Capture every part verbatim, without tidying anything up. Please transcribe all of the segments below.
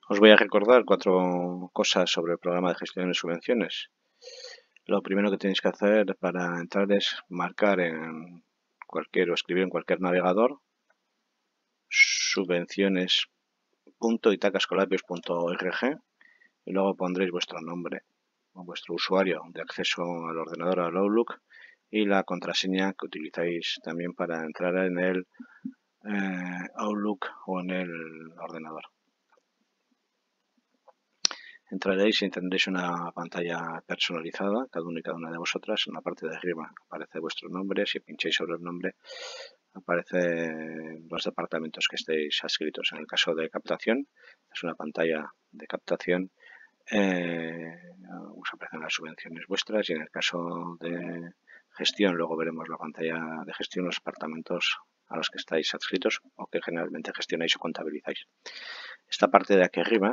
Os voy a recordar cuatro cosas sobre el programa de gestión de subvenciones. Lo primero que tenéis que hacer para entrar es marcar en cualquier o escribir en cualquier navegador subvenciones punto itacascolapios punto org y luego pondréis vuestro nombre o vuestro usuario de acceso al ordenador, al Outlook, y la contraseña que utilizáis también para entrar en el eh, Outlook o en el ordenador. Entraréis y tendréis una pantalla personalizada, cada uno y cada una de vosotras. En la parte de arriba aparece vuestro nombre. Si pincháis sobre el nombre, aparecen los departamentos que estéis adscritos. En el caso de captación, es una pantalla de captación. Eh, os aparecen las subvenciones vuestras, y en el caso de gestión, luego veremos la pantalla de gestión, los departamentos a los que estáis adscritos o que generalmente gestionáis o contabilizáis. Esta parte de aquí arriba,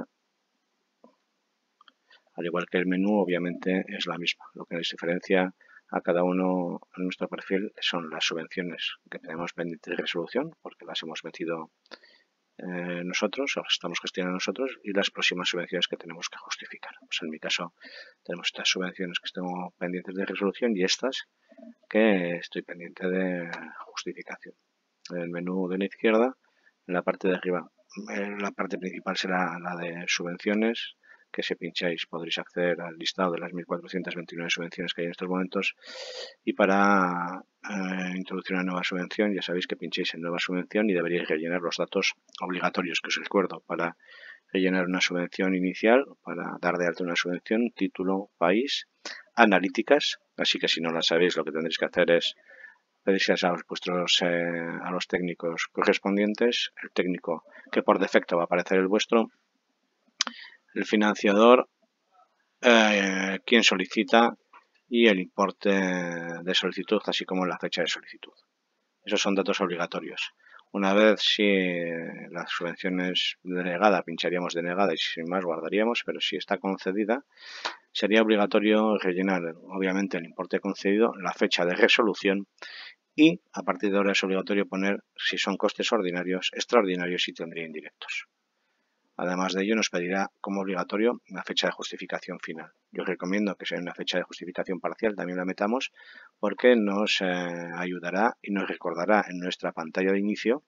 al igual que el menú, obviamente es la misma. Lo que nos diferencia a cada uno en nuestro perfil son las subvenciones que tenemos pendientes de resolución, porque las hemos metido eh, nosotros, o las estamos gestionando nosotros, y las próximas subvenciones que tenemos que justificar. Pues en mi caso tenemos estas subvenciones que tengo pendientes de resolución y estas que estoy pendiente de justificación. En el menú de la izquierda, en la parte de arriba, la parte principal será la de subvenciones, que si pincháis podréis acceder al listado de las mil cuatrocientas veintinueve subvenciones que hay en estos momentos. Y para eh, introducir una nueva subvención, ya sabéis que pinchéis en nueva subvención y deberíais rellenar los datos obligatorios que os recuerdo para rellenar una subvención inicial, para dar de alta una subvención: título, país, analíticas. Así que si no la sabéis, lo que tendréis que hacer es pedirse a vuestros eh, a los técnicos correspondientes, el técnico que por defecto va a aparecer el vuestro, el financiador, eh, quien solicita y el importe de solicitud, así como la fecha de solicitud. Esos son datos obligatorios. Una vez si la subvención es denegada, pincharíamos denegada y sin más guardaríamos, pero si está concedida, sería obligatorio rellenar obviamente el importe concedido, la fecha de resolución, y a partir de ahora es obligatorio poner si son costes ordinarios, extraordinarios y tendría indirectos. Además de ello, nos pedirá como obligatorio una fecha de justificación final. Yo recomiendo que sea una fecha de justificación parcial, también la metamos, porque nos eh, ayudará y nos recordará en nuestra pantalla de inicio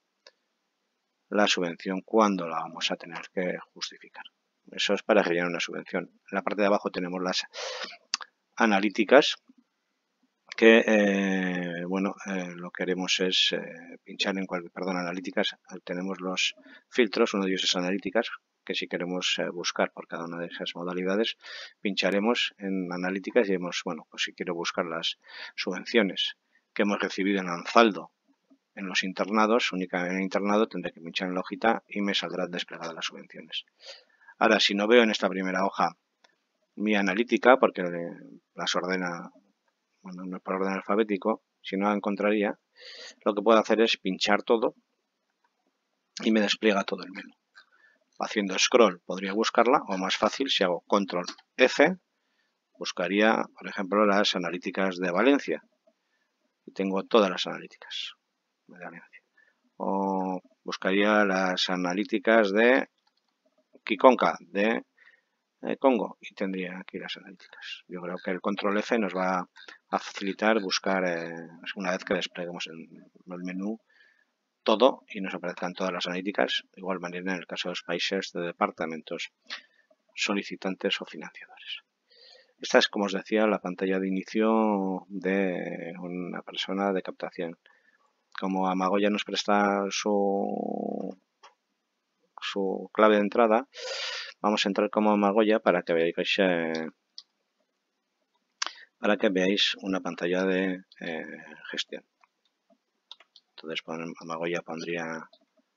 la subvención cuando la vamos a tener que justificar. Eso es para rellenar una subvención. En la parte de abajo tenemos las analíticas, que eh, bueno, eh, lo que haremos es eh, pinchar en cualquier, perdón, analíticas, tenemos los filtros, uno de ellos es analíticas, que si queremos eh, buscar por cada una de esas modalidades, pincharemos en analíticas y vemos, bueno, pues si quiero buscar las subvenciones que hemos recibido en Anzaldo en los internados, únicamente en internado, tendré que pinchar en la hojita y me saldrán desplegadas las subvenciones. Ahora, si no veo en esta primera hoja mi analítica, porque las ordena, bueno, no es por orden alfabético, si no la encontraría, lo que puedo hacer es pinchar todo y me despliega todo el menú. Haciendo scroll podría buscarla, o más fácil, si hago control F, buscaría, por ejemplo, las analíticas de Valencia. Y tengo todas las analíticas de Valencia. O buscaría las analíticas de Kikonka, de Congo, y tendría aquí las analíticas. Yo creo que el control F nos va a facilitar buscar, eh, una vez que despleguemos el, el menú, todo y nos aparezcan todas las analíticas. De igual manera en el caso de los países, de departamentos, solicitantes o financiadores. Esta es, como os decía, la pantalla de inicio de una persona de captación. Como Amagoya nos presta su, su clave de entrada, vamos a entrar como Amagoya para que veáis eh, para que veáis una pantalla de eh, gestión. Entonces Amagoya pondría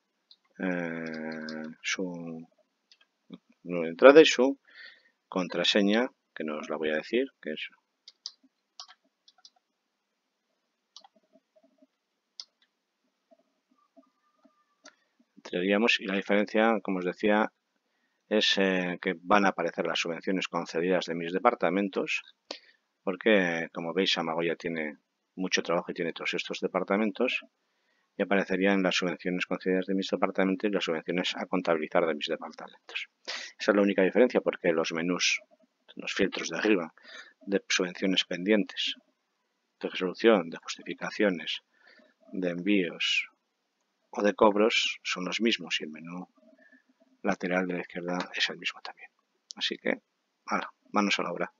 eh, su nueva entrada y su contraseña, que no os la voy a decir, que es entraríamos, y la diferencia, como os decía, es eh, que van a aparecer las subvenciones concedidas de mis departamentos, porque como veis Amagoya tiene mucho trabajo y tiene todos estos departamentos, y aparecerían las subvenciones concedidas de mis departamentos y las subvenciones a contabilizar de mis departamentos. Esa es la única diferencia, porque los menús, los filtros de arriba, de subvenciones pendientes, de resolución, de justificaciones, de envíos o de cobros son los mismos y el menú lateral de la izquierda es el mismo también. Así que, ahora, manos a la obra.